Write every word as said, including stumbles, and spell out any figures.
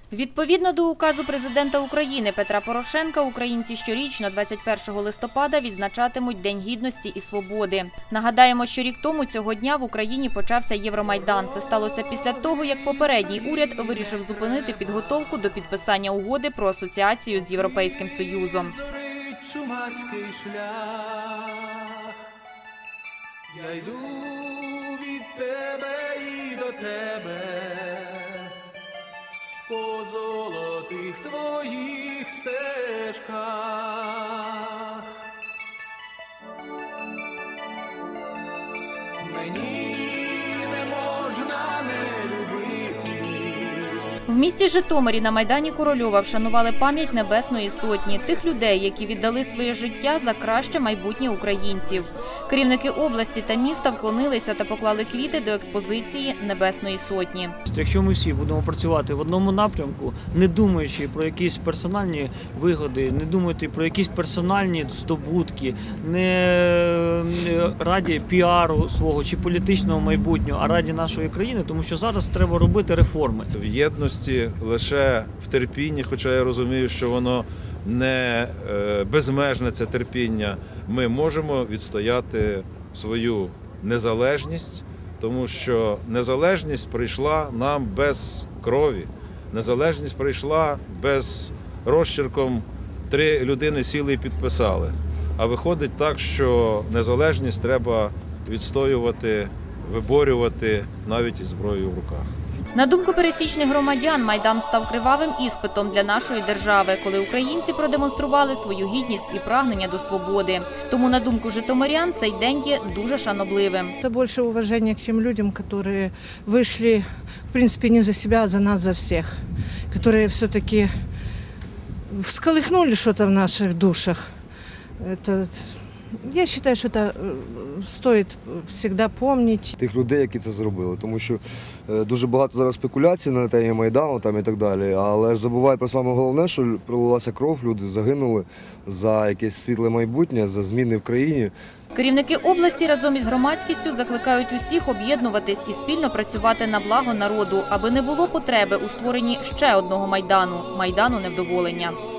Відповідно до указу президента України Петра Порошенка, українці щорічно двадцять першого листопада відзначатимуть День Гідності і Свободи. Нагадаємо, що рік тому цього дня в Україні почався Євромайдан. Це сталося після того, як попередній уряд вирішив зупинити підготовку до підписання угоди про асоціацію з Європейським Союзом. Я йду від тебе і до тебе, по золотих твоїх стежках. Мені не можна не любити. В місті Житомирі на Майдані Корольова вшанували пам'ять Небесної Сотні – тих людей, які віддали своє життя за краще майбутнє українців. Керівники області та міста вклонилися та поклали квіти до експозиції Небесної Сотні. Якщо ми всі будемо працювати в одному напрямку, не думаючи про якісь персональні вигоди, не думаючи про якісь персональні здобутки, не раді піару свого чи політичного майбутнього, а раді нашої країни, тому що зараз треба робити реформи. В єдності, лише в терпінні, хоча я розумію, що воно не безмежне це терпіння, ми можемо відстояти свою незалежність, тому що незалежність прийшла нам без крові, незалежність прийшла без розчерком три людини сіли і підписали. А виходить так, що незалежність треба відстоювати, виборювати навіть із зброєю в руках. На думку пересічних громадян, Майдан став кривавим іспитом для нашої держави, коли українці продемонстрували свою гідність і прагнення до свободи. Тому, на думку житомирян, цей день є дуже шанобливим. Це більше уваження к тим людям, які вийшли, в принципі, не за себе, а за нас, за всіх. Які все-таки всколихнули щось в наших душах. Это... Я вважаю, що це стоїть завжди пам'ятати. Тих людей, які це зробили, тому що дуже багато зараз спекуляцій на темі Майдану там і так далі, але забувають про саме головне, що пролилася кров, люди загинули за якесь світле майбутнє, за зміни в країні. Керівники області разом із громадськістю закликають усіх об'єднуватись і спільно працювати на благо народу, аби не було потреби у створенні ще одного Майдану – Майдану невдоволення.